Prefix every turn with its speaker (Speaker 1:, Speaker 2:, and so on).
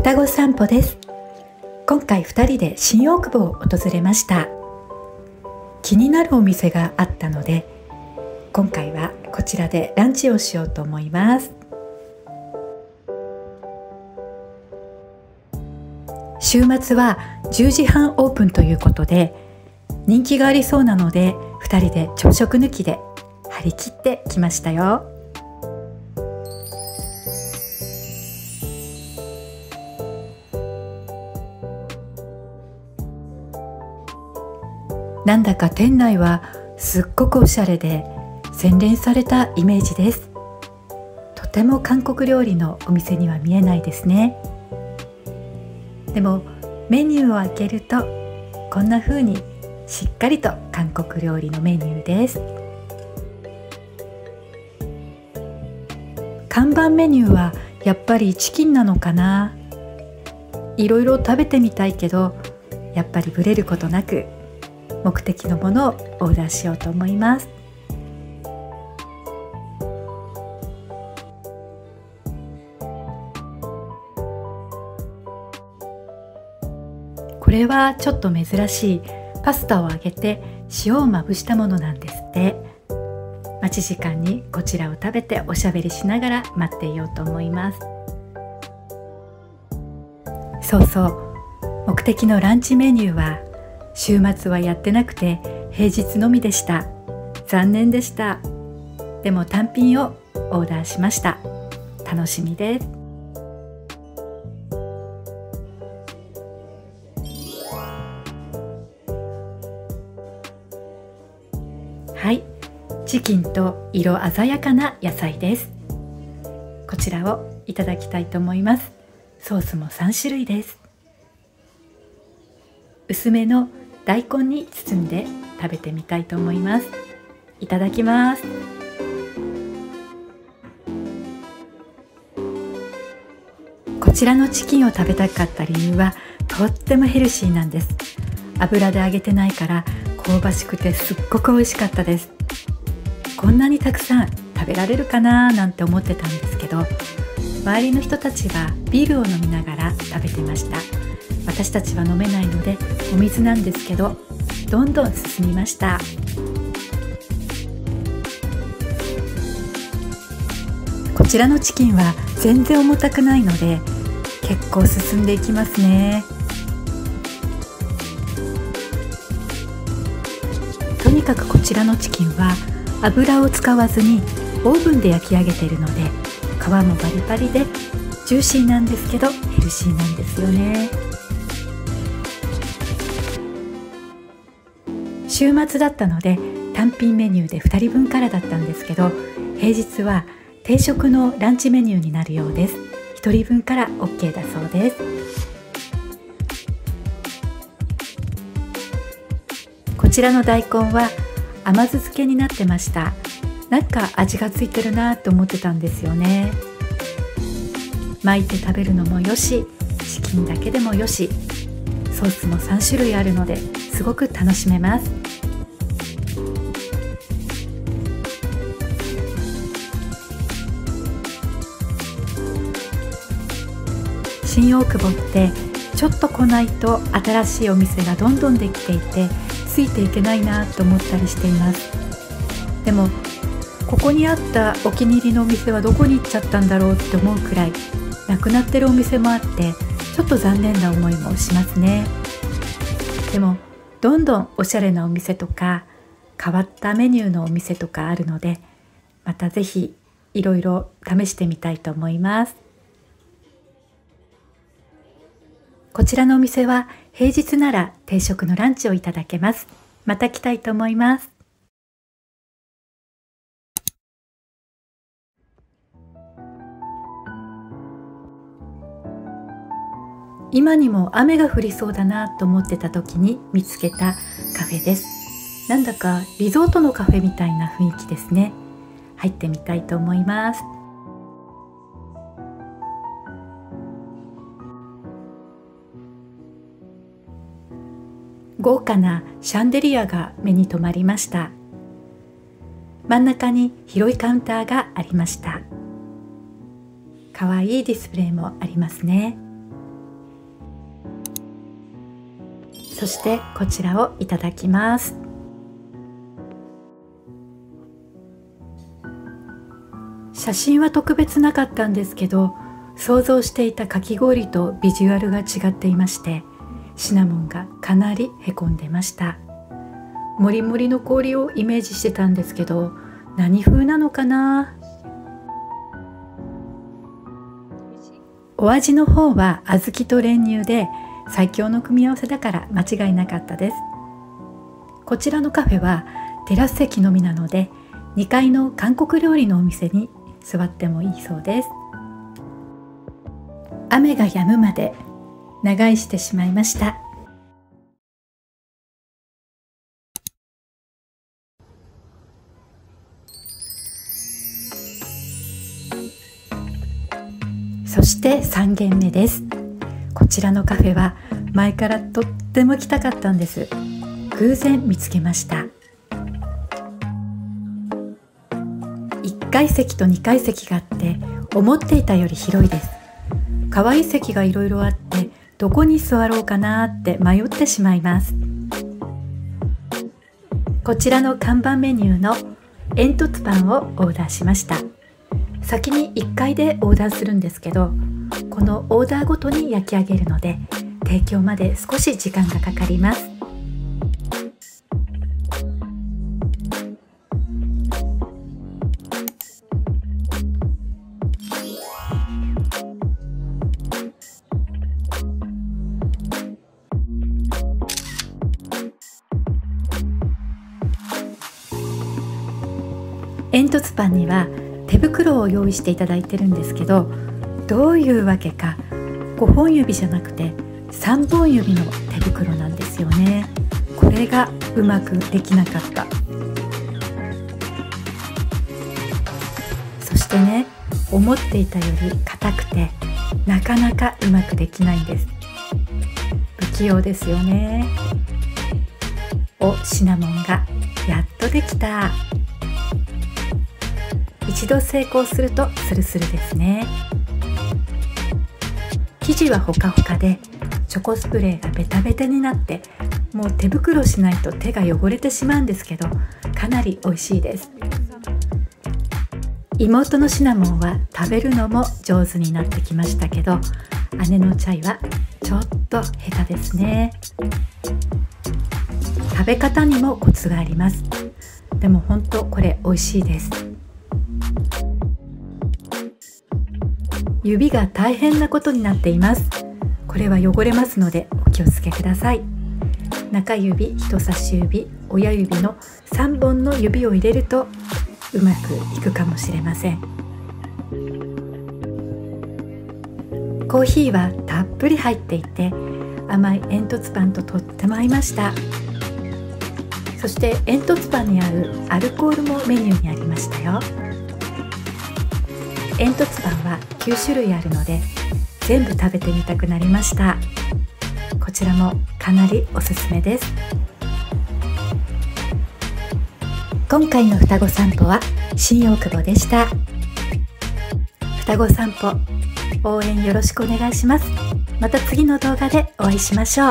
Speaker 1: タゴ散歩です。今回2人で新大久保を訪れました。気になるお店があったので、今回はこちらでランチをしようと思います。週末は10時半オープンということで、人気がありそうなので2人で朝食抜きで張り切ってきましたよ。なんだか店内はすっごくおしゃれで洗練されたイメージです。とても韓国料理のお店には見えないですね。でもメニューを開けるとこんな風にしっかりと韓国料理のメニューです。看板メニューはやっぱりチキンなのかな。いろいろ食べてみたいけど、やっぱりブレることなく目的のものをオーダーしようと思います。これはちょっと珍しいパスタを揚げて塩をまぶしたものなんですって。待ち時間にこちらを食べておしゃべりしながら待っていようと思います。そうそう、目的のランチメニューは週末はやってなくて平日のみでした。残念でした。でも単品をオーダーしました。楽しみです。はい、チキンと色鮮やかな野菜です。こちらをいただきたいと思います。ソースも3種類です。薄めの大根に包んで食べてみたいと思います。いただきます。こちらのチキンを食べたかった理由はとってもヘルシーなんです。油で揚げてないから香ばしくてすっごく美味しかったです。こんなにたくさん食べられるかななんて思ってたんですけど、周りの人たちはビールを飲みながら食べてました。私たちは飲めないのでお水なんですけど、どんどん進みました。こちらのチキンは全然重たくないので結構進んでいきますね。とにかくこちらのチキンは油を使わずにオーブンで焼き上げているので、皮もバリバリでジューシーなんですけどヘルシーなんですよね。週末だったので単品メニューで2人分からだったんですけど、平日は定食のランチメニューになるようです。1人分から OK だそうです。こちらの大根は甘酢漬けになってました。なんか味がついてるなと思ってたんですよね。巻いて食べるのもよし、チキンだけでもよし、ソースも3種類あるのですごく楽しめます。新大久保ってちょっと来ないと新しいお店がどんどんできていてついていけないなと思ったりしています。でもここにあったお気に入りのお店はどこに行っちゃったんだろうって思うくらいなくなってるお店もあって、ちょっと残念な思いもしますね。でもどんどんおしゃれなお店とか変わったメニューのお店とかあるので、またぜひいろいろ試してみたいと思います。こちらのお店は平日なら定食のランチをいただけます。また来たいと思います。今にも雨が降りそうだなと思ってた時に見つけたカフェです。なんだかリゾートのカフェみたいな雰囲気ですね。入ってみたいと思います。豪華なシャンデリアが目に留まりました。真ん中に広いカウンターがありました。かわいいディスプレイもありますね。 そしてこちらをいただきます。写真は特別なかったんですけど、想像していたかき氷とビジュアルが違っていまして、シナモンがかなりへこんでました。もりもりの氷をイメージしてたんですけど、何風なのかな。お味の方は小豆と練乳で最強の組み合わせだから間違いなかったです。こちらのカフェはテラス席のみなので、2階の韓国料理のお店に座ってもいいそうです。雨が止むまで長居してしまいました。そして3軒目です。こちらのカフェは前からとっても来たかったんです。偶然見つけました。1階席と2階席があって思っていたより広いです。可愛い席がいろいろあってどこに座ろうかなって迷ってしまいます。こちらの看板メニューの煙突パンをオーダーしました。先に1階でオーダーするんですけど、このオーダーごとに焼き上げるので提供まで少し時間がかかります。煙突パンには手袋を用意していただいてるんですけど、どういうわけか5本指じゃなくて3本指の手袋なんですよね。これがうまくできなかった。そしてね、思っていたより硬くてなかなかうまくできないんです。不器用ですよね。シナモンがやっとできた。一度成功するとスルスルですね。生地はほかほかでチョコスプレーがベタベタになって、もう手袋しないと手が汚れてしまうんですけど、かなり美味しいです。妹のシナモンは食べるのも上手になってきましたけど、姉のチャイはちょっと下手ですね。食べ方にもコツがあります。でも本当これ美味しいです。指が大変なことになっています。これは汚れますのでお気をつけください。中指、人差し指、親指の3本の指を入れるとうまくいくかもしれません。コーヒーはたっぷり入っていて、甘い煙突パンととっても合いました。そして煙突パンに合うアルコールもメニューにありましたよ。煙突パンは9種類あるので全部食べてみたくなりました。こちらもかなりおすすめです。今回の双子散歩は新大久保でした。双子散歩応援よろしくお願いします。また次の動画でお会いしましょう。